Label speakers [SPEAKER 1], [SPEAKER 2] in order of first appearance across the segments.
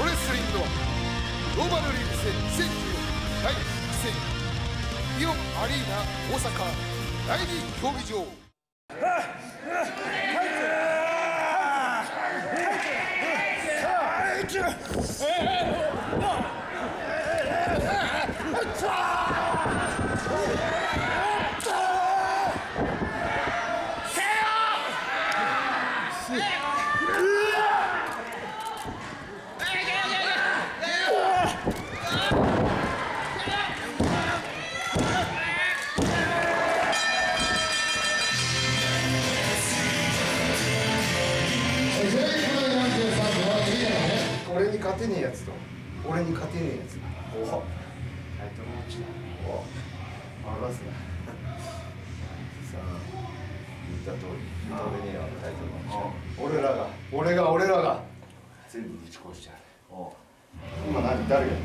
[SPEAKER 1] レスリングはグローバルリーグ戦2014第1戦イオンアリーナ大阪第2競技場。俺に勝てねえやつと俺に勝てねえやつ。おお、タイトルマッチだ。おお、任すな。さあ、言った通り認めねえよ、タイトルマッチ。俺らが全部ぶち殺してやる。お今誰がやってんだ。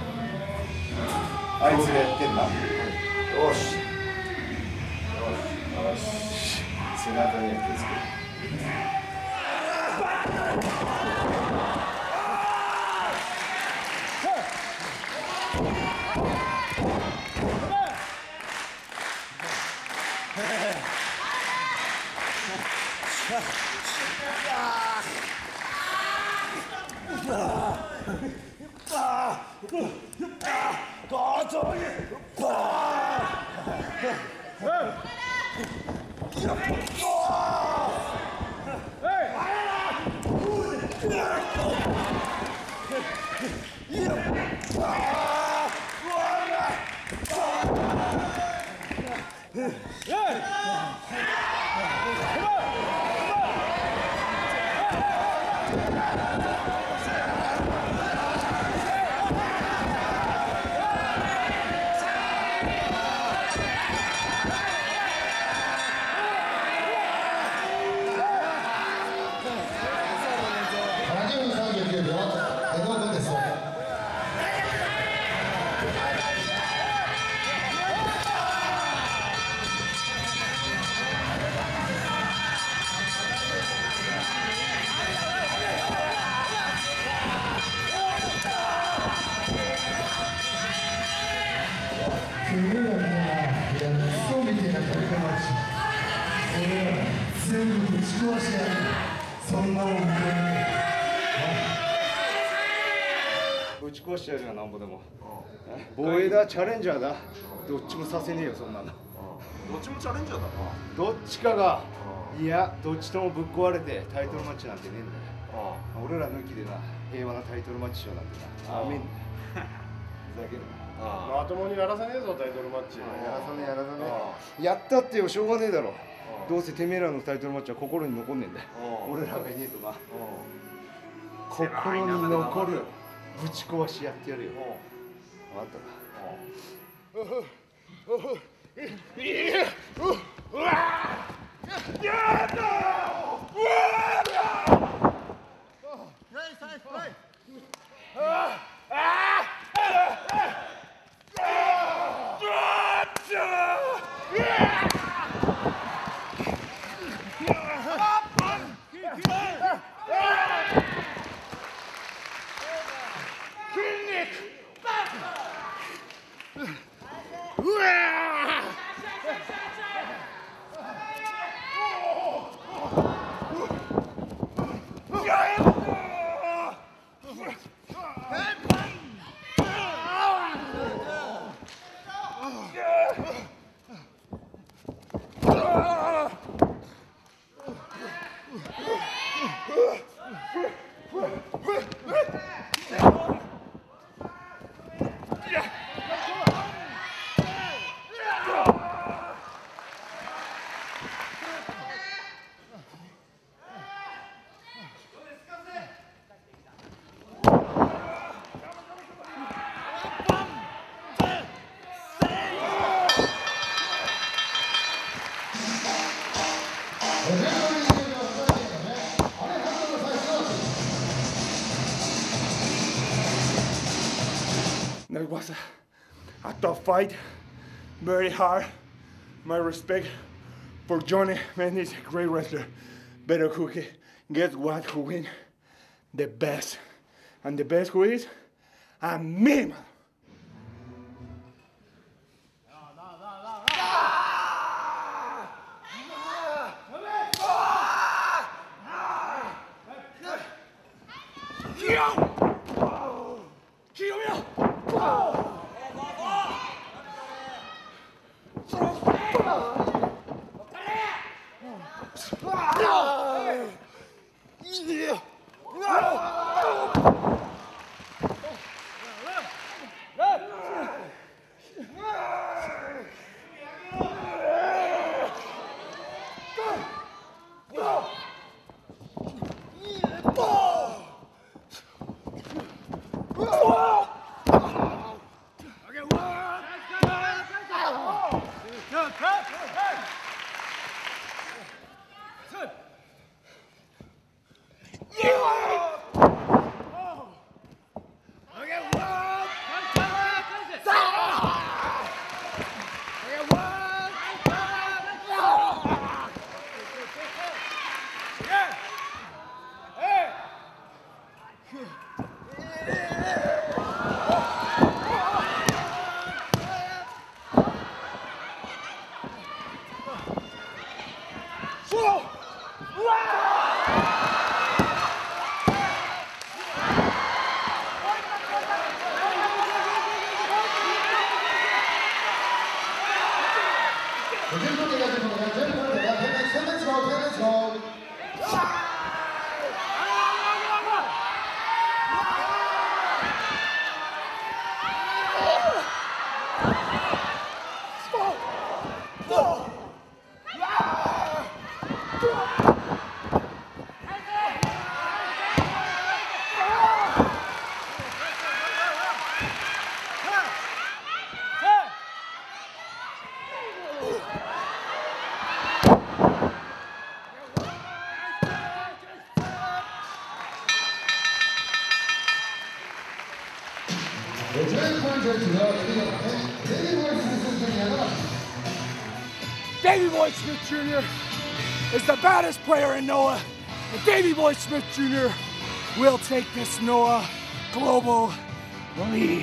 [SPEAKER 1] あいつがやってんだ。よしよし、背中には気をつける。ぶち壊してやるよ、なんぼでも。防衛だ、チャレンジャーだ。どっちもさせねえよ、そんなの。ど
[SPEAKER 2] っちもチャレンジャーだな。
[SPEAKER 1] どっちかが、いや、どっちともぶっ壊れてタイトルマッチなんてねえんだよ。俺ら抜きでな、平和なタイトルマッチしようなんてな。アーメン。ふざけるな。
[SPEAKER 2] まともにやらせねえぞ、タイトルマッチ。
[SPEAKER 1] やらさねえ。やったってよ、しょうがねえだろ。どうせてめえらのタイトルマッチは心に残んねえんだよ。俺らがいねえとな。心に残るぶち壊しやってやるよ。分かったか。
[SPEAKER 3] That was a tough fight, very hard. My respect for Johnny, man, he's a great wrestler. Better who gets what, who win? The best And the best who is, a mí, mano. Davey Boy Smith Jr. is the baddest player in NOAH, and Davey Boy Smith Jr. will take this NOAH Global League.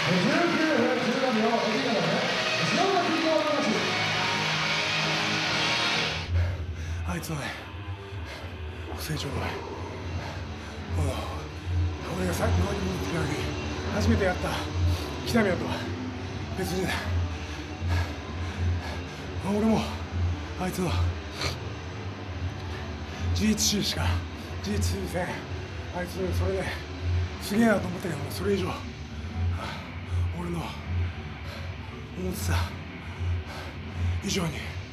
[SPEAKER 3] あいつのね、成長が俺がさっきのに戻ってきた時初めてやった北宮とは別に俺もあいつの G1 しか G2 戦あいつそれですげえなと思ったけどそれ以上俺の思ってた以上に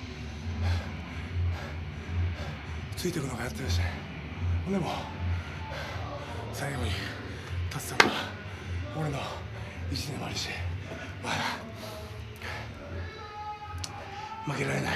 [SPEAKER 3] ついていくのがやってるし、でも最後に立つのが俺の意地でもあるし、まだ負けられない。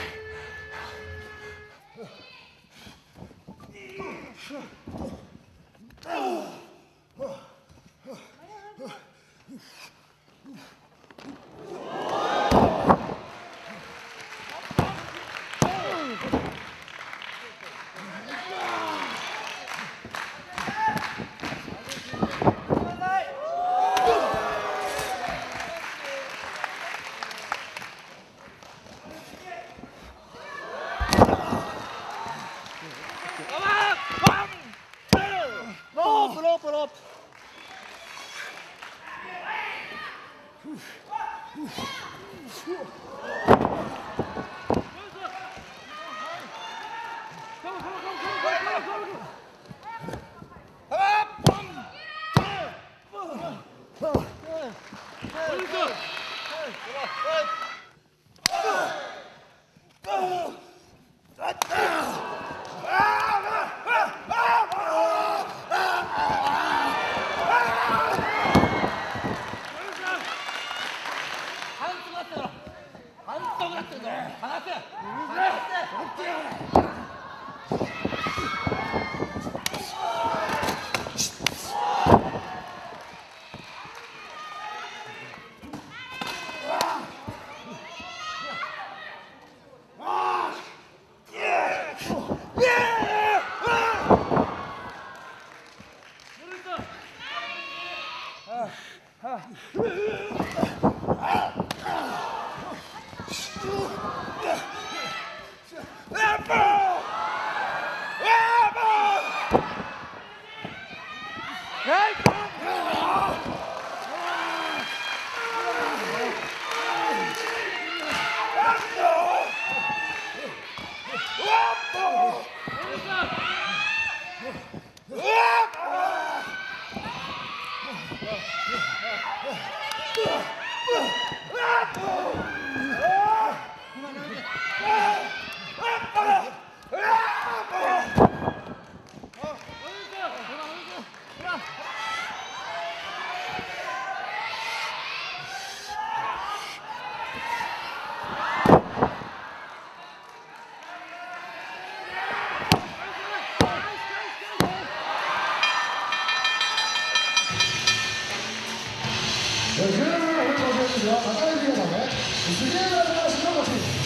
[SPEAKER 4] 17分50秒、高井宏さんね、杉浦の白星。